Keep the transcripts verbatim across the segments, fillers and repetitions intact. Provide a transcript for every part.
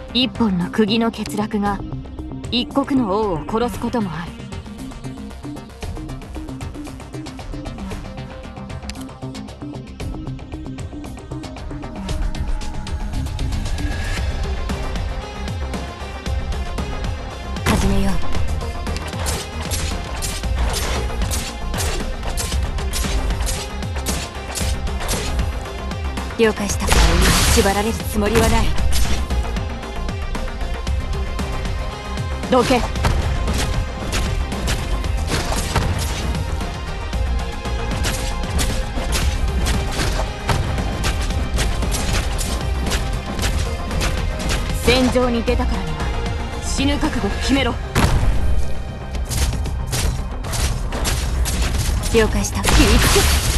一本の釘の欠落が一国の王を殺すこともある。始めよう。了解した。縛られるつもりはない。どけ。戦場に出たからには死ぬ覚悟を決めろ。了解した。切りつけ。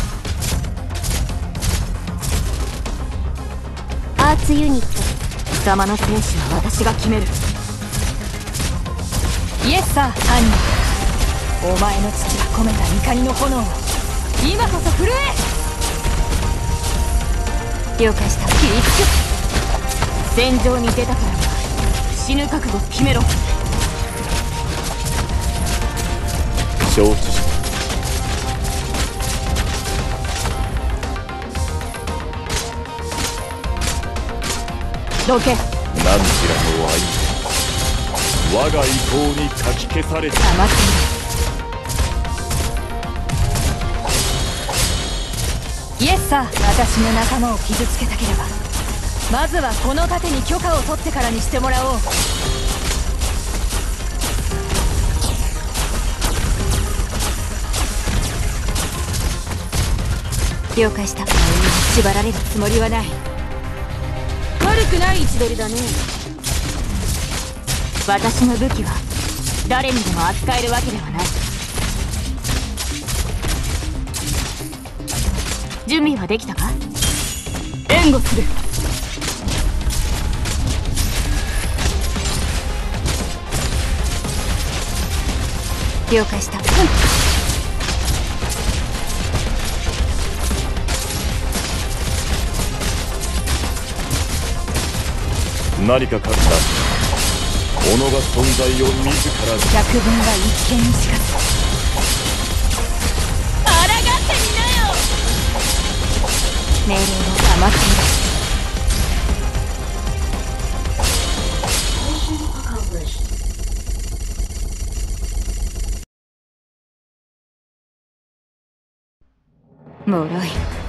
アーツユニット。 貴様の生死は私が決める。イエスサー。犯人、お前の父が込めた怒りの炎を今こそ震え。了解した。切りつけ。戦場に出たからには死ぬ覚悟を決めろ。 承知した。 どけ。 何しらの愛我が意向にかき消された。 黙っている。イエスサー。私の仲間を傷つけたければまずはこの盾に許可を取ってからにしてもらおう。了解した。縛られるつもりはない。 悪くない位置取りだね。 私の武器は誰にでも扱えるわけではない。準備はできたか。援護する。了解した。うん、 何か勝った。己が存在を自ら。 百聞は一見にしかず。 抗ってみなよ。 命令を甘く見る。脆い。